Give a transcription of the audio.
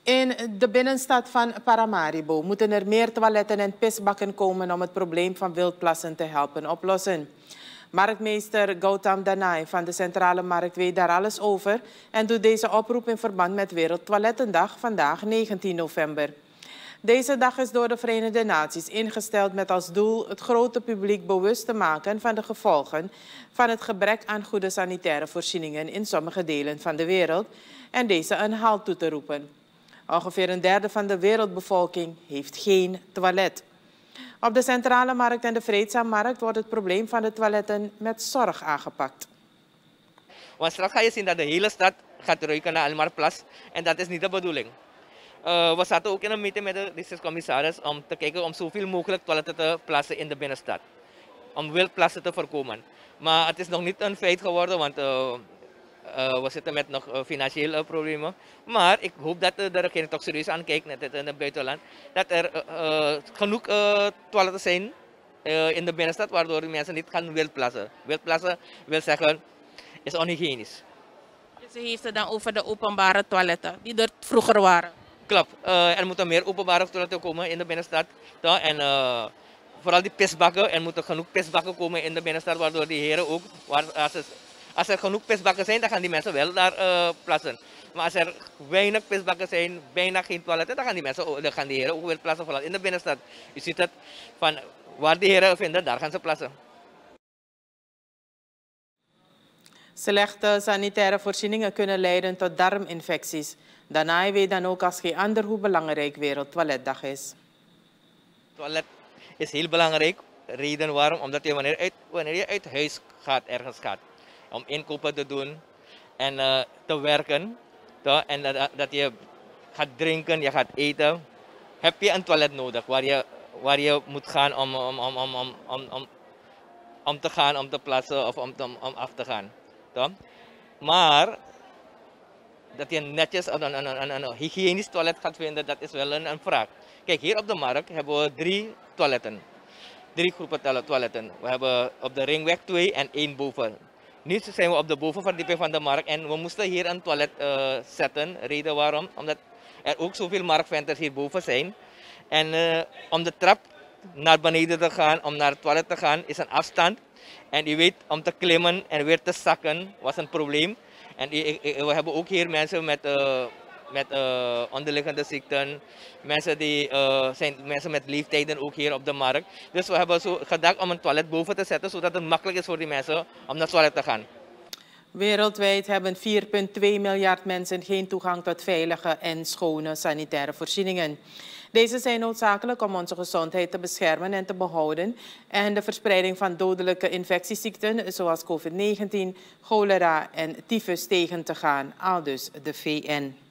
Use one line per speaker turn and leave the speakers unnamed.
In de binnenstad van Paramaribo moeten er meer toiletten en pisbakken komen om het probleem van wildplassen te helpen oplossen. Marktmeester Gautam Danai van de Centrale Markt weet daar alles over en doet deze oproep in verband met Wereldtoilettendag vandaag 19 november. Deze dag is door de Verenigde Naties ingesteld met als doel het grote publiek bewust te maken van de gevolgen van het gebrek aan goede sanitaire voorzieningen in sommige delen van de wereld en deze een halt toe te roepen. Ongeveer een derde van de wereldbevolking heeft geen toilet. Op de Centrale Markt en de Vreedzaammarkt wordt het probleem van de toiletten met zorg aangepakt.
Want straks ga je zien dat de hele stad gaat ruiken naar Almarplas en dat is niet de bedoeling. We zaten ook in een meeting met de districtscommissaris om te kijken om zoveel mogelijk toiletten te plaatsen in de binnenstad. Om wildplassen te voorkomen. Maar het is nog niet een feit geworden, want we zitten met nog financiële problemen. Maar ik hoop dat de regering toch serieus aankijkt, net in het buitenland, dat er genoeg toiletten zijn in de binnenstad, waardoor de mensen niet gaan wildplassen. Wildplassen wil zeggen, is onhygiënisch.
Dus u heeft het dan over de openbare toiletten, die er vroeger waren?
Klopt, er moeten meer openbare toiletten komen in de binnenstad. En vooral die pisbakken, er moeten genoeg pisbakken komen in de binnenstad, waardoor die heren ook, als er genoeg pisbakken zijn, dan gaan die mensen wel daar plaatsen. Maar als er weinig pisbakken zijn, bijna geen toiletten, dan gaan die heren ook weer plaatsen, vooral in de binnenstad. Je ziet het, van waar die heren vinden, daar gaan ze plaatsen.
Slechte sanitaire voorzieningen kunnen leiden tot darminfecties. Daarna weet dan ook als geen ander hoe belangrijk Wereldtoiletdag is.
Toilet is heel belangrijk. Reden waarom? Omdat je wanneer je uit huis gaat, ergens gaat, om inkopen te doen en te werken, en dat je gaat drinken, je gaat eten, heb je een toilet nodig waar je moet gaan om te gaan, om te plaatsen of om af te gaan. Maar dat je netjes een hygiënisch toilet gaat vinden, dat is wel een vraag. Kijk, hier op de markt hebben we 3 toiletten. 3 groepen toiletten. We hebben op de Ringweg 2 en 1 boven. Nu zijn we op de bovenverdieping van de markt en we moesten hier een toilet zetten. Reden waarom? Omdat er ook zoveel marktventers hierboven zijn. En om de trap naar beneden te gaan, om naar het toilet te gaan, is een afstand. En u weet, om te klimmen en weer te zakken was een probleem. En we hebben ook hier mensen met onderliggende ziekten, mensen met leeftijden ook hier op de markt. Dus we hebben zo gedacht om een toilet boven te zetten, zodat het makkelijk is voor die mensen om naar het toilet te gaan.
Wereldwijd hebben 4,2 miljard mensen geen toegang tot veilige en schone sanitaire voorzieningen. Deze zijn noodzakelijk om onze gezondheid te beschermen en te behouden en de verspreiding van dodelijke infectieziekten zoals COVID-19, cholera en tyfus tegen te gaan, aldus de VN.